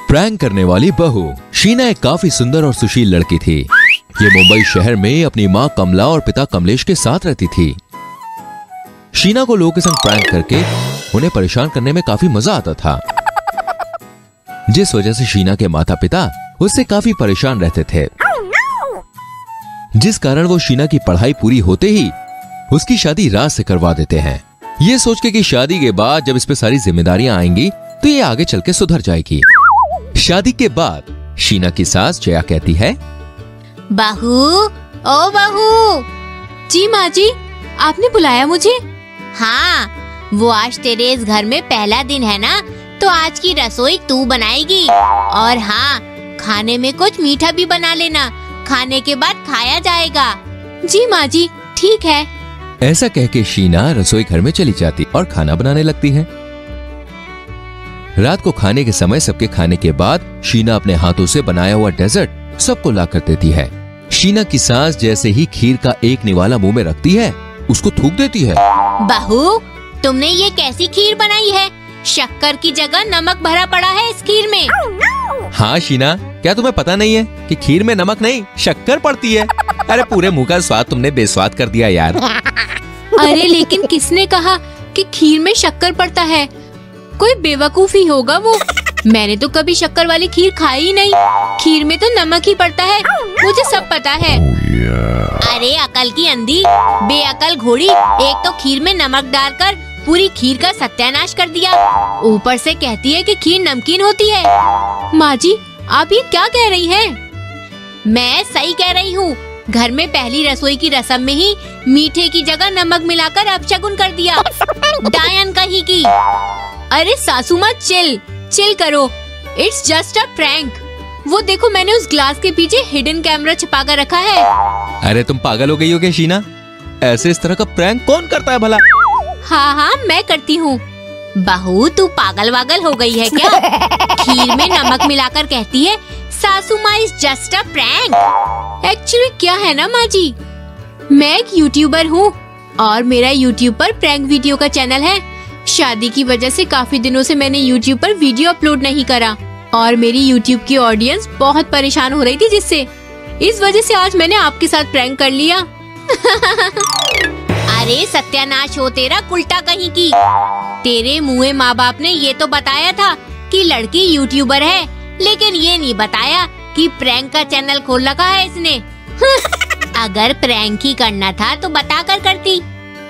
Prank करने वाली बहू। शीना एक काफी सुंदर और सुशील लड़की थी। ये मुंबई शहर में अपनी माँ कमला और पिता कमलेश के साथ रहती थी। शीना को लोगों के संग प्रैंक करके उन्हें परेशान करने में काफी मजा आता था, जिस वजह से शीना के माता पिता उससे काफी परेशान रहते थे, जिस कारण वो शीना की पढ़ाई पूरी होते ही उसकी शादी राज से करवा देते हैं। ये सोच के कि शादी के बाद जब इस पे सारी जिम्मेदारियां आएंगी तो ये आगे चल के सुधर जाएगी। शादी के बाद शीना की सास जया कहती है, बहू, ओ बहू। जी माँ जी, आपने बुलाया मुझे? हाँ, वो आज तेरे इस घर में पहला दिन है ना, तो आज की रसोई तू बनाएगी। और हाँ, खाने में कुछ मीठा भी बना लेना, खाने के बाद खाया जाएगा। जी माँ जी, ठीक है। ऐसा कह के शीना रसोई घर में चली जाती और खाना बनाने लगती है। रात को खाने के समय सबके खाने के बाद शीना अपने हाथों से बनाया हुआ डेजर्ट सबको ला कर देती है। शीना की सास जैसे ही खीर का एक निवाला मुंह में रखती है, उसको थूक देती है। बहू, तुमने ये कैसी खीर बनाई है? शक्कर की जगह नमक भरा पड़ा है इस खीर में। हाँ शीना, क्या तुम्हें पता नहीं है कि खीर में नमक नहीं शक्कर पड़ती है? अरे पूरे मुंह का स्वाद तुमने बेस्वाद कर दिया यार। अरे लेकिन किसने कहा कि खीर में शक्कर पड़ता है? कोई बेवकूफी होगा वो। मैंने तो कभी शक्कर वाली खीर खाई ही नहीं। खीर में तो नमक ही पड़ता है, मुझे सब पता है। अरे अकल की अंधी, बेअकल घोड़ी, एक तो खीर में नमक डालकर पूरी खीर का सत्यानाश कर दिया, ऊपर से कहती है कि खीर नमकीन होती है। माँ जी, आप ये क्या कह रही हैं? मैं सही कह रही हूँ। घर में पहली रसोई की रस्म में ही मीठे की जगह नमक मिलाकर अपशगुन कर दिया। डायन कहीं की। अरे सासू माँ, चिल करो। It's just a prank. वो देखो, मैंने उस ग्लास के पीछे हिडन कैमरा छिपा कर रखा है। अरे तुम पागल हो गई हो क्या शीना? ऐसे इस तरह का प्रैंक कौन करता है भला? हाँ, मैं करती हूँ। बहू, तू पागल वागल हो गई है क्या? खीर में नमक मिलाकर कहती है सासू माँ is just a prank. Actually क्या है ना माँ जी, मैं एक यूट्यूबर हूँ और मेरा यूट्यूब पर प्रैंक वीडियो का चैनल है। शादी की वजह से काफी दिनों से मैंने यूट्यूब पर वीडियो अपलोड नहीं करा और मेरी यूट्यूब की ऑडियंस बहुत परेशान हो रही थी, जिससे इस वजह से आज मैंने आपके साथ प्रैंक कर लिया। अरे सत्यानाश हो तेरा कुल्टा कहीं की। तेरे मुँह माँ बाप ने ये तो बताया था कि लड़की यूट्यूबर है, लेकिन ये नहीं बताया कि प्रैंक का चैनल खोल रखा है इसने। अगर प्रैंक ही करना था तो बताकर करती।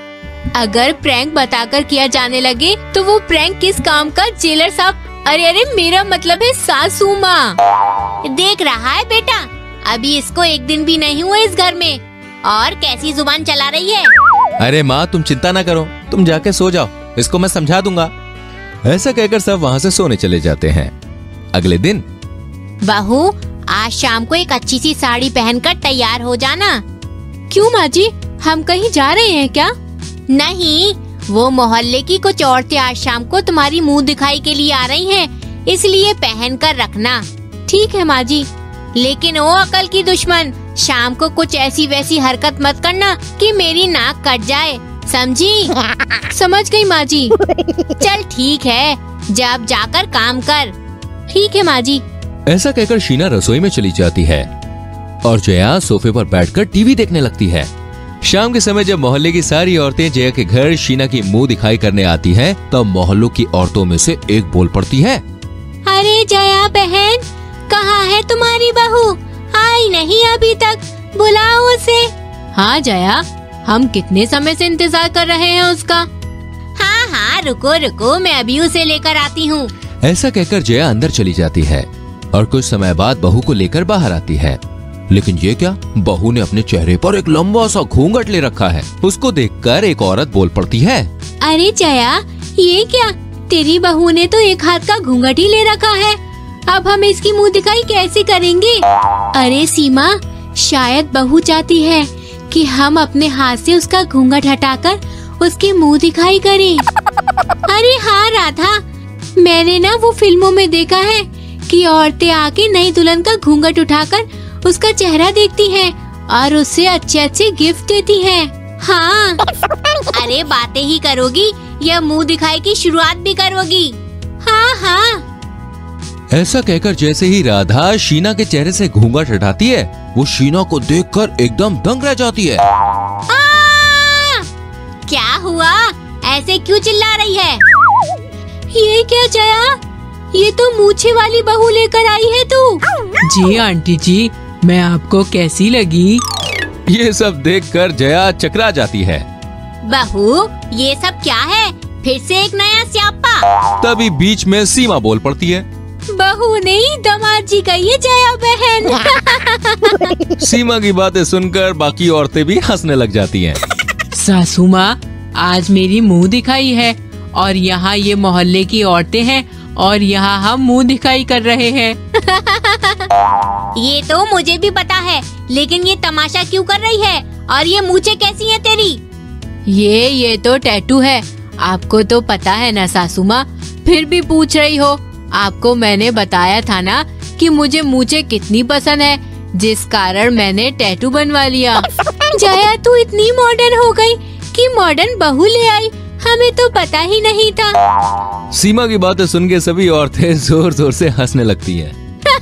अगर प्रैंक बताकर किया जाने लगे तो वो प्रैंक किस काम का, जेलर साहब? अरे मेरा मतलब है सासू माँ। देख रहा है बेटा, अभी इसको एक दिन भी नहीं हुआ इस घर में और कैसी जुबान चला रही है। अरे माँ, तुम चिंता ना करो, तुम जाके सो जाओ, इसको मैं समझा दूंगा। ऐसा कहकर सब वहाँ से सोने चले जाते हैं। अगले दिन, बहू, आज शाम को एक अच्छी सी साड़ी पहनकर तैयार हो जाना। क्यों माँ जी, हम कहीं जा रहे हैं क्या? नहीं, वो मोहल्ले की कुछ औरतें आज शाम को तुम्हारी मुंह दिखाई के लिए आ रही हैं, इसलिए पहन कर रखना। ठीक है माँ जी। लेकिन ओ अकल की दुश्मन, शाम को कुछ ऐसी वैसी हरकत मत करना कि मेरी नाक कट जाए, समझी? समझ गई माँ जी। चल ठीक है, जब जाकर काम कर। ठीक है माँ जी। ऐसा कहकर शीना रसोई में चली जाती है और जया सोफे पर बैठकर टीवी देखने लगती है। शाम के समय जब मोहल्ले की सारी औरतें जया के घर शीना की मुंह दिखाई करने आती हैं, तब मोहल्लों की औरतों में से एक बोल पड़ती है, अरे जया बहन, कहाँ है तुम्हारी बहू? आई नहीं अभी तक, बुलाओ उसे। हाँ जया, हम कितने समय से इंतजार कर रहे हैं उसका। हाँ, रुको, मैं अभी उसे लेकर आती हूँ। ऐसा कहकर जया अंदर चली जाती है और कुछ समय बाद बहू को लेकर बाहर आती है। लेकिन ये क्या, बहू ने अपने चेहरे पर एक लंबा सा घूंघट ले रखा है। उसको देखकर एक औरत बोल पड़ती है, अरे जया, ये क्या, तेरी बहू ने तो एक हाथ का घूंघट ही ले रखा है। अब हम इसकी मुंह दिखाई कैसे करेंगे? अरे सीमा, शायद बहू चाहती है कि हम अपने हाथ से उसका घूंघट हटाकर उसके मुंह दिखाई करें। अरे हाँ राधा, मैंने ना वो फिल्मों में देखा है कि औरतें आके नई दुल्हन का घूंघट उठाकर उसका चेहरा देखती हैं और उससे अच्छे गिफ्ट देती हैं। हाँ। अरे बातें ही करोगी या मुंह दिखाई की शुरुआत भी करोगी? हाँ। ऐसा कहकर जैसे ही राधा शीना के चेहरे से घूंघट हटाती है, वो शीना को देखकर एकदम दंग रह जाती है। क्या हुआ? ऐसे क्यों चिल्ला रही है? ये क्या जया, ये तो मूछे वाली बहू लेकर आई है तू। जी आंटी जी, मैं आपको कैसी लगी? ये सब देखकर जया चकरा जाती है। बहू, ये सब क्या है? फिर से एक नया स्यापा। तभी बीच में सीमा बोल पड़ती है। बहू नहीं, दामाद जी का ये जया बहन। सीमा की बातें सुनकर बाकी औरतें भी हंसने लग जाती हैं। सासू माँ, आज मेरी मुंह दिखाई है और यहाँ ये मोहल्ले की औरतें हैं और यहाँ हम मुंह दिखाई कर रहे हैं। ये तो मुझे भी पता है, लेकिन ये तमाशा क्यों कर रही है? और ये मूछें कैसी हैं तेरी? ये तो टैटू है, आपको तो पता है ना सासू माँ, फिर भी पूछ रही हो। आपको मैंने बताया था ना कि मुझे मूछें कितनी पसंद है, जिस कारण मैंने टैटू बनवा लिया। जया, तू इतनी मॉडर्न हो गई कि मॉडर्न बहू ले आई, हमें तो पता ही नहीं था। सीमा की बातें सुन के सभी औरतें जोर जोर से हंसने लगती हैं।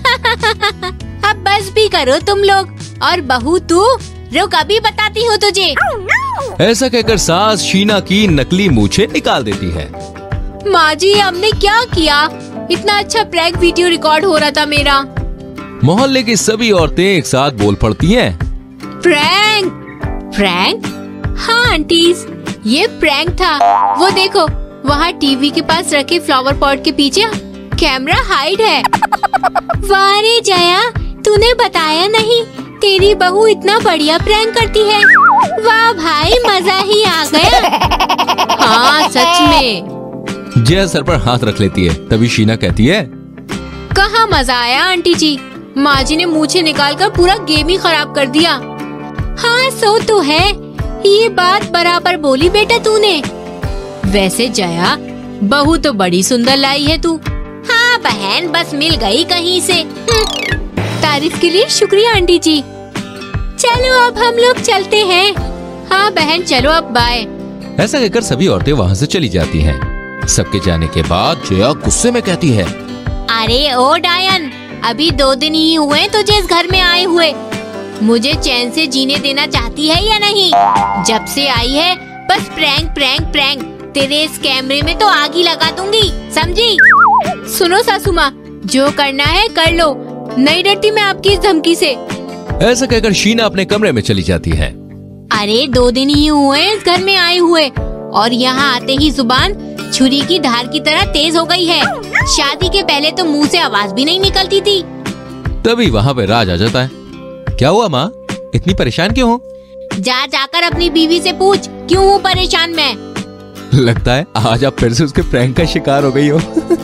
अब बस भी करो तुम लोग। और बहू तू, रुक, अभी बताती हूँ तुझे। ऐसा कहकर सास शीना की नकली मूछें निकाल देती है। माँ जी, हमने क्या किया? इतना अच्छा प्रैंक वीडियो रिकॉर्ड हो रहा था मेरा। मोहल्ले की सभी औरतें एक साथ बोल पड़ती हैं। प्रैंक? प्रैंक? हाँ आंटीज, ये प्रैंक था। वो देखो, वहाँ टीवी के पास रखे फ्लावर पॉट के पीछे कैमरा हाइड है। वाह रे जया, तूने बताया नहीं, तेरी बहू इतना बढ़िया प्रैंक करती है। वाह भाई, मजा ही आ गया। हाँ सच में। जया सर पर हाथ रख लेती है। तभी शीना कहती है, कहाँ मजा आया आंटी जी, माँ जी ने मूछें निकालकर पूरा गेम ही खराब कर दिया। हाँ सो तो है, ये बात बराबर बोली बेटा तूने। वैसे जया, बहू तो बड़ी सुंदर लाई है तू। हाँ बहन, बस मिल गई कहीं से। तारीफ के लिए शुक्रिया आंटी जी। चलो अब हम लोग चलते हैं। हाँ बहन चलो अब, बाय। ऐसा कहकर सभी औरतें वहाँ से चली जाती हैं। सबके जाने के बाद जया गुस्से में कहती है, अरे ओ डायन, अभी 2 दिन ही हुए तुझे इस घर में आए हुए। मुझे चैन से जीने देना चाहती है या नहीं? जब से आई है बस प्रैंक प्रैंक प्रैंक। तेरे इस कैमरे में तो आग ही लगा दूंगी, समझी? सुनो सासू माँ, जो करना है कर लो, नहीं डरती मैं आपकी इस धमकी से। ऐसा कहकर शीना अपने कमरे में चली जाती है। अरे 2 दिन ही हुए इस घर में आए हुए और यहाँ आते ही जुबान छुरी की धार की तरह तेज हो गई है। शादी के पहले तो मुंह से आवाज भी नहीं निकलती थी। तभी वहाँ पे राज आ जाता है। क्या हुआ माँ, इतनी परेशान क्यों हो? जाकर अपनी बीवी से पूछ, क्यों हूँ परेशान मैं? लगता है आज आप फिर से उसके प्रैंक का शिकार हो गई हो।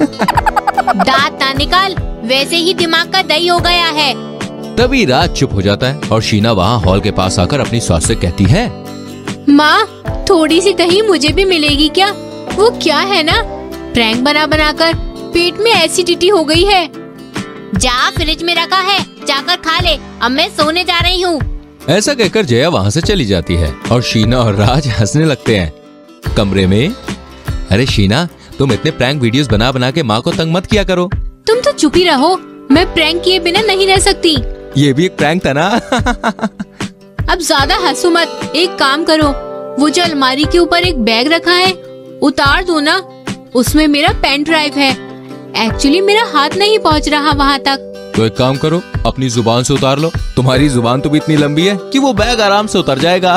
दांत ना निकाल, वैसे ही दिमाग का दही हो गया है। तभी राज चुप हो जाता है और शीना वहाँ हॉल के पास आकर अपनी सास से कहती है, माँ थोड़ी सी दही मुझे भी मिलेगी क्या? वो क्या है ना, प्रैंक बना बना कर पेट में एसिडिटी हो गई है। जा, फ्रिज में रखा है, जाकर खा ले, अब मैं सोने जा रही हूँ। ऐसा कहकर जया वहाँ से चली जाती है और शीना और राज हंसने लगते हैं। कमरे में, अरे शीना, तुम इतने प्रैंक वीडियोस बना बना के माँ को तंग मत किया करो। तुम तो चुप ही रहो, मैं प्रैंक किए बिना नहीं रह सकती। ये भी एक प्रैंक था ना। अब ज्यादा हंसो मत, एक काम करो, वो जो अलमारी के ऊपर एक बैग रखा है उतार दो ना, उसमें मेरा पेन ड्राइव है। एक्चुअली मेरा हाथ नहीं पहुंच रहा वहाँ तक। तो एक काम करो, अपनी जुबान से उतार लो। तुम्हारी जुबान तो भी इतनी लंबी है कि वो बैग आराम से उतर जाएगा।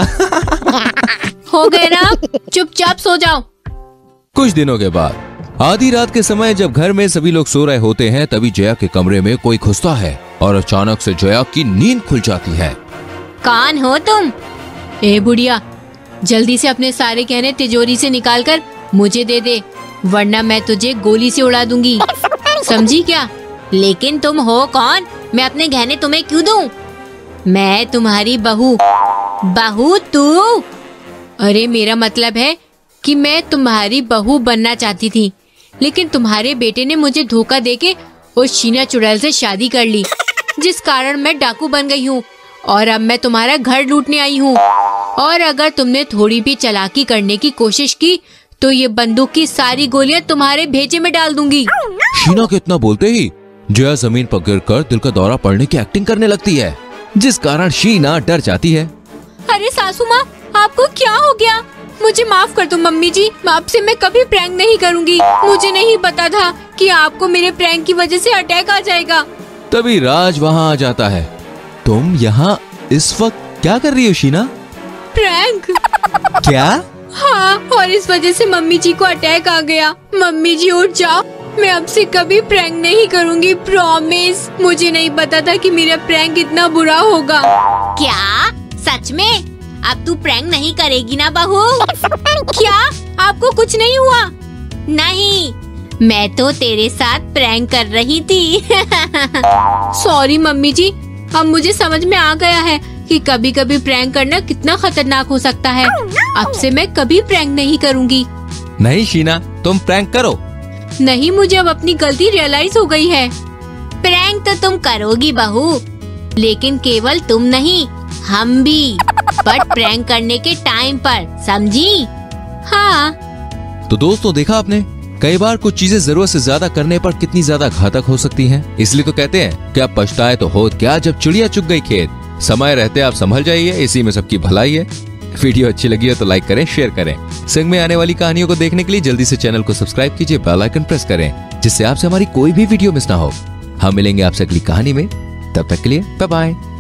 हो गए ना, चुपचाप सो जाओ। कुछ दिनों के बाद आधी रात के समय जब घर में सभी लोग सो रहे होते हैं, तभी जया के कमरे में कोई घुसता है और अचानक से जया की नींद खुल जाती है। कौन हो तुम? ए बुढ़िया, जल्दी से अपने सारे गहने तिजोरी से निकाल कर मुझे दे दे, वरना मैं तुझे गोली से उड़ा दूंगी, समझी क्या? लेकिन तुम हो कौन? मैं अपने गहने तुम्हें क्यों दूं? मैं तुम्हारी बहू। बहू तू? अरे मेरा मतलब है कि मैं तुम्हारी बहू बनना चाहती थी, लेकिन तुम्हारे बेटे ने मुझे धोखा देके उस शीना चुड़ैल से शादी कर ली, जिस कारण मैं डाकू बन गई हूँ और अब मैं तुम्हारा घर लूटने आई हूँ। और अगर तुमने थोड़ी भी चालाकी करने की कोशिश की तो ये बंदूक की सारी गोलियां तुम्हारे भेजे में डाल दूंगी। शीना के इतना बोलते ही जया जमीन पर गिरकर दिल का दौरा पड़ने की एक्टिंग करने लगती है, जिस कारण शीना डर जाती है। अरे सासू माँ, आपको क्या हो गया? मुझे माफ कर दो मम्मी जी, आपसे मैं कभी प्रैंक नहीं करूँगी। मुझे नहीं पता था कि आपको मेरे प्रैंक की वजह से अटैक आ जाएगा। तभी राज वहाँ आ जाता है। तुम यहाँ इस वक्त क्या कर रही हो शीना? प्रैंक? क्या? हाँ, और इस वजह से मम्मी जी को अटैक आ गया। मम्मी जी उठ जाओ, मैं अब से कभी प्रैंक नहीं करूँगी, प्रॉमिस। मुझे नहीं पता था कि मेरा प्रैंक इतना बुरा होगा। क्या सच में? अब तू प्रैंक नहीं करेगी ना बहू? क्या आपको कुछ नहीं हुआ? नहीं, मैं तो तेरे साथ प्रैंक कर रही थी। सॉरी मम्मी जी, अब मुझे समझ में आ गया है कि कभी कभी प्रैंक करना कितना खतरनाक हो सकता है। अब से मैं कभी प्रैंक नहीं करूँगी। नहीं शीना, तुम प्रैंक करो। नहीं, मुझे अब अपनी गलती रियलाइज हो गई है। प्रैंक तो तुम करोगी बहू, लेकिन केवल तुम नहीं, हम भी, बट प्रैंक करने के टाइम पर, समझी? हाँ। तो दोस्तों, देखा आपने, कई बार कुछ चीजें जरूरत से ज्यादा करने पर कितनी ज्यादा घातक हो सकती हैं। इसलिए तो कहते हैं कि आप पछताए तो होत क्या जब चिड़िया चुग गई खेत। समय रहते आप संभल जाइए, इसी में सबकी भलाई है। वीडियो अच्छी लगी है तो लाइक करें, शेयर करें। संग में आने वाली कहानियों को देखने के लिए जल्दी से चैनल को सब्सक्राइब कीजिए, बेल आइकन प्रेस करें, जिससे आपसे हमारी कोई भी वीडियो मिस ना हो। हम मिलेंगे आपसे अगली कहानी में, तब तक के लिए बाय बाय।